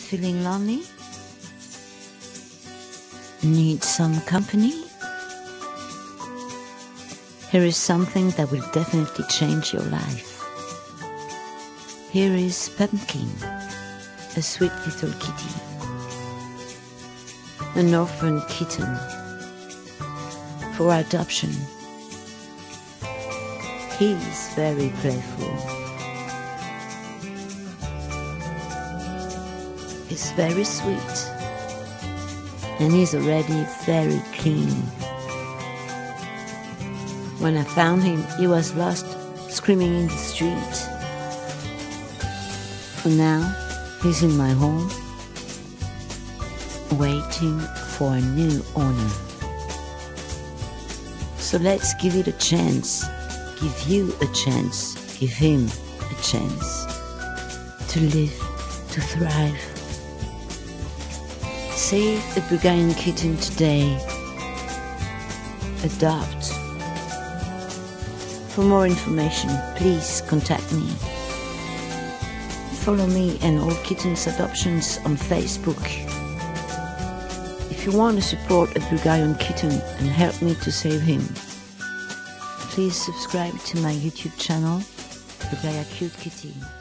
Feeling lonely? Need some company? Here is something that will definitely change your life. Here is Pumpkin, a sweet little kitty, an orphan kitten for adoption. He is very playful. He's very sweet, and he's already very clean. When I found him, he was lost, screaming in the street. For now, he's in my home, waiting for a new owner. So let's give it a chance. Give you a chance. Give him a chance to live, to thrive. Save a Bulgarian kitten today. Adopt. For more information, please contact me. Follow me and all kittens adoptions on Facebook. If you want to support a Bulgarian kitten and help me to save him, please subscribe to my YouTube channel, Bulgaria Cut Kitty.